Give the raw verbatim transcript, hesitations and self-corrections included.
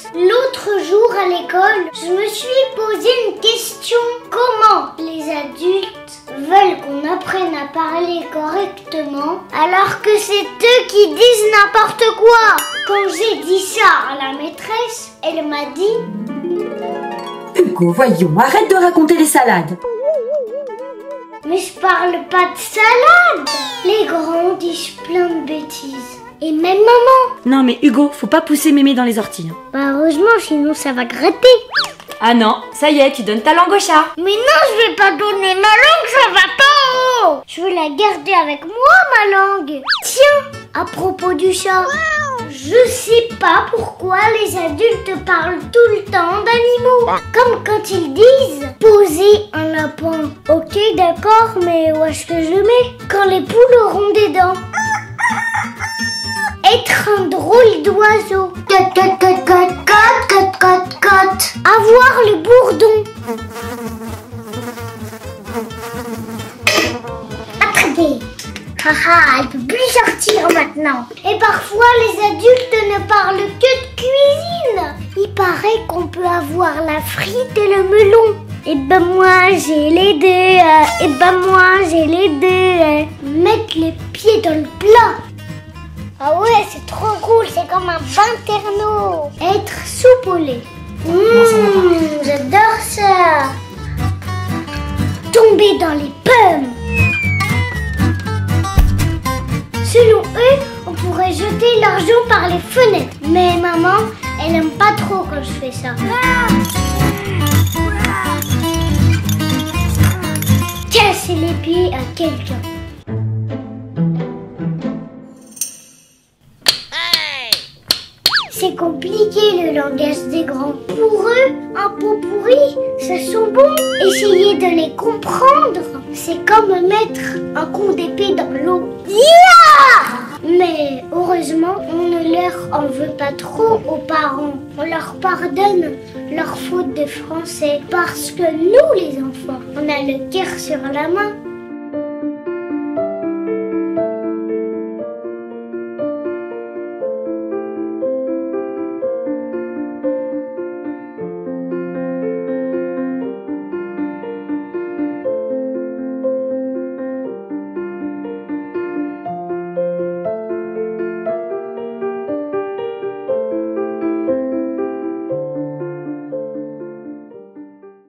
L'autre jour à l'école, je me suis posé une question. Comment les adultes veulent qu'on apprenne à parler correctement alors que c'est eux qui disent n'importe quoi? Quand j'ai dit ça à la maîtresse, elle m'a dit... Hugo, voyons, arrête de raconter les salades. Mais je parle pas de salade. Les grands disent plein de bêtises. Et même maman. Non mais Hugo, faut pas pousser mémé dans les orties. Bah heureusement, sinon ça va gratter. Ah non, ça y est, tu donnes ta langue au chat. Mais non, je vais pas donner ma langue, ça va pas. Je veux la garder avec moi, ma langue. Tiens, à propos du chat, je sais pas pourquoi les adultes parlent tout le temps d'animaux. Comme quand ils disent poser un lapin. Ok, d'accord, mais où est-ce que je le mets? Quand les poules auront des dents. Être un drôle d'oiseau. Cote, cote, cote, cote, cote, cote, cote, cote. Avoir le bourdon. Attendez. Haha, elle peut plus sortir maintenant. Et parfois, les adultes ne parlent que de cuisine. Il paraît qu'on peut avoir la frite et le melon. Et ben moi, j'ai les deux. Euh, et ben moi, j'ai les deux. Euh. Mettre les pieds dans le plat. Ah ouais, c'est trop cool, c'est comme un bain thermo. Être soupe au lait. Mmh, j'adore ça. Tomber dans les pommes. Selon eux, on pourrait jeter l'argent par les fenêtres. Mais maman, elle aime pas trop quand je fais ça. Casser les pieds à quelqu'un. C'est compliqué le langage des grands. Pour eux, un pot pourri, ça sent bon. Essayez de les comprendre. C'est comme mettre un coup d'épée dans l'eau. Yeah! Mais heureusement, on ne leur en veut pas trop aux parents. On leur pardonne leurs fautes de français. Parce que nous, les enfants, on a le cœur sur la main.